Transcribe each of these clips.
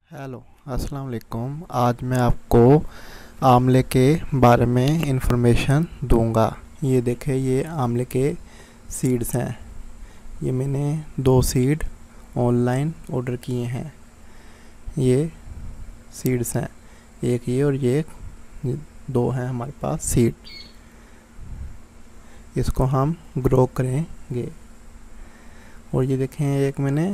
Hello, अस्सलाम वालेकुम। आज मैं आपको आंवले के बारे में इंफॉर्मेशन दूंगा। ये देखें, ये आंवले के सीड्स हैं। ये मैंने 2 सीड ऑनलाइन ऑर्डर किए हैं। ये सीड्स हैं, एक ये और ये 2 हैं हमारे पास सीड। इसको हम ग्रो करेंगे। और ये देखें, एक मैंने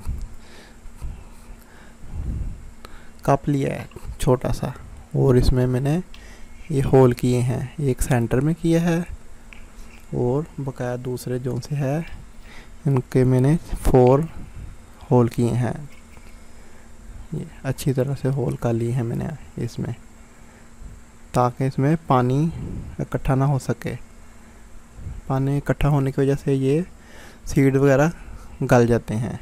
कप लिया है छोटा सा, और इसमें मैंने ये होल किए हैं। एक सेंटर में किया है और बकाया दूसरे जो से है इनके मैंने 4 होल किए हैं। ये अच्छी तरह से होल कर लिए हैं मैंने इसमें, ताकि इसमें पानी इकट्ठा ना हो सके। पानी इकट्ठा होने की वजह से ये सीड वगैरह गल जाते हैं।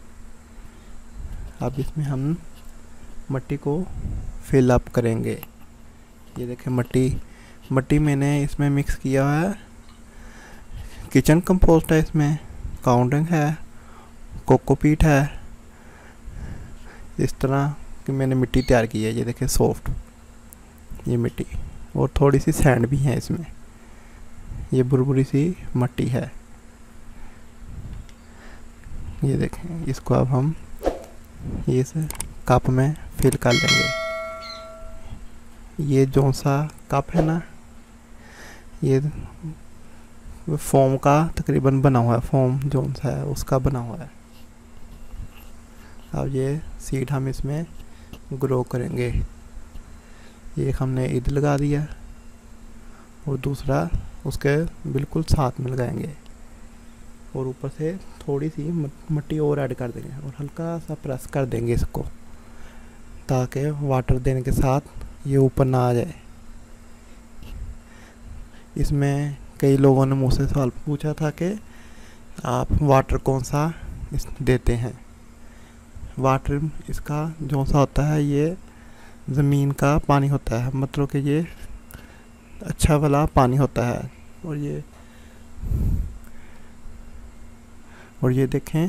अब इसमें हम मिट्टी को फिल अप करेंगे। ये देखें, मट्टी मैंने इसमें मिक्स किया है। किचन कंपोस्ट है, इसमें काउंटिंग है, कोकोपीट है। इस तरह की मैंने मिट्टी तैयार की है। ये देखें, सॉफ्ट ये मिट्टी, और थोड़ी सी सैंड भी है इसमें। ये बुरबुरी सी मिट्टी है। ये देखें, इसको अब हम ये से कप में फिल कर लेंगे। ये जो सा कप है ना, ये फोम का तकरीबन बना हुआ है। फोम जो सा है उसका बना हुआ है। अब ये सीड हम इसमें ग्रो करेंगे। एक हमने इधर लगा दिया और दूसरा उसके बिल्कुल साथ में लगाएंगे, और ऊपर से थोड़ी सी मिट्टी और ऐड कर देंगे और हल्का सा प्रेस कर देंगे इसको, ताकि वाटर देने के साथ ये ऊपर ना आ जाए। इसमें कई लोगों ने मुझसे सवाल पूछा था कि आप वाटर कौन सा देते हैं। वाटर इसका जो सा होता है, ये ज़मीन का पानी होता है, मतलब कि ये अच्छा वाला पानी होता है। और ये देखें,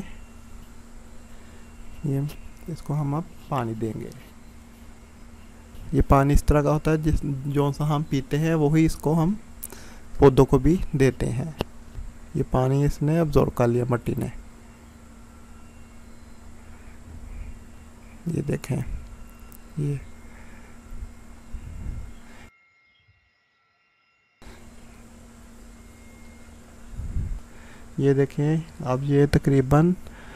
ये इसको हम अब पानी देंगे। ये पानी इस तरह का होता है जो सा हम पीते हैं वही इसको हम पौधों को भी देते हैं। ये पानी इसने अब्जॉर्ब कर लिया मिट्टी ने। ये देखें, ये देखें, अब ये तकरीबन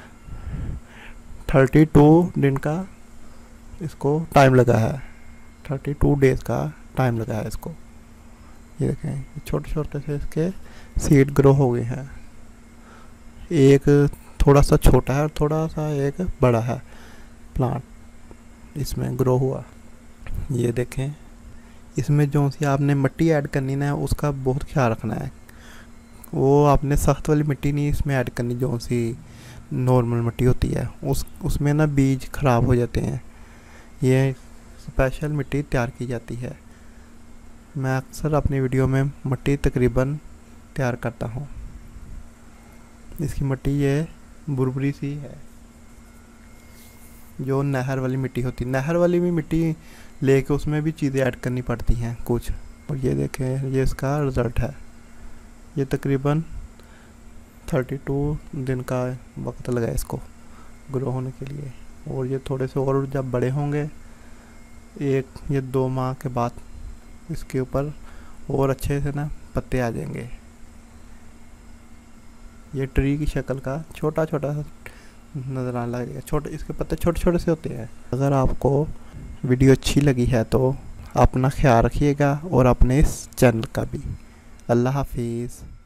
32 दिन का इसको टाइम लगा है। 32 डेज़ का टाइम लगा है इसको। ये देखें, छोटे छोटे से इसके सीड ग्रो हो गए हैं। एक थोड़ा सा छोटा है और थोड़ा सा एक बड़ा है प्लांट इसमें ग्रो हुआ। ये देखें, इसमें जो सी आपने मिट्टी ऐड करनी ना, उसका बहुत ख्याल रखना है। वो आपने सख्त वाली मिट्टी नहीं इसमें ऐड करनी, जो सी नॉर्मल मिट्टी होती है उसमें ना बीज ख़राब हो जाते हैं। ये स्पेशल मिट्टी तैयार की जाती है। मैं अक्सर अपनी वीडियो में मिट्टी तकरीबन तैयार करता हूँ। इसकी मिट्टी ये बुरबुरी सी है, जो नहर वाली मिट्टी होती है। नहर वाली भी मिट्टी लेके उसमें भी चीज़ें ऐड करनी पड़ती हैं कुछ। और ये देखें, ये इसका रिज़ल्ट है। ये तकरीबन 32 दिन का वक्त लगा इसको ग्रो होने के लिए। और ये थोड़े से और जब बड़े होंगे, ये 2 माह के बाद इसके ऊपर और अच्छे से ना पत्ते आ जाएंगे। ये ट्री की शक्ल का छोटा छोटा सा नज़र आने लगेगा। छोटे इसके पत्ते छोटे छोटे से होते हैं। अगर आपको वीडियो अच्छी लगी है तो अपना ख्याल रखिएगा और अपने इस चैनल का भी। अल्लाह हाफिज़।